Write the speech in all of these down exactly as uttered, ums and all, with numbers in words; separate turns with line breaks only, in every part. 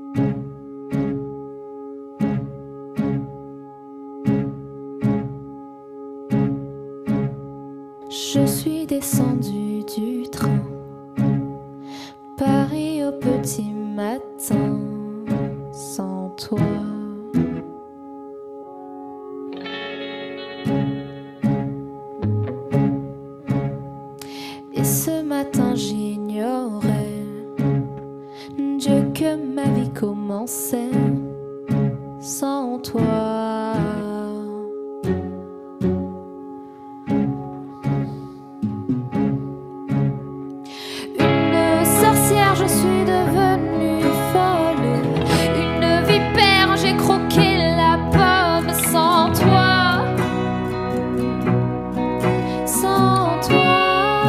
Je suis descendue du train, Paris au petit matin, sans toi. Et ce matin j'ignorais, Dieu, que ma vie commençait sans toi. Une sorcière, je suis devenue folle, une vipère, j'ai croqué la pomme sans toi, sans toi.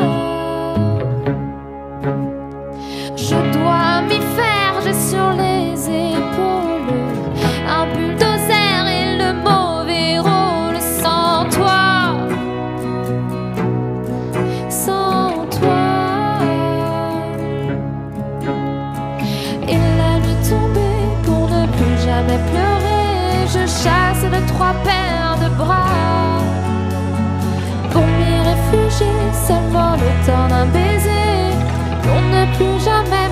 Je dois m'y faire, j'ai sur les épaules un bulldozer et le mauvais rôle. Sans toi, sans toi. Et la nuit tombée, pour ne plus jamais pleurer, je chasse de trois paires de bras pour m'y réfugier, seulement le temps d'un baiser, pour ne plus jamais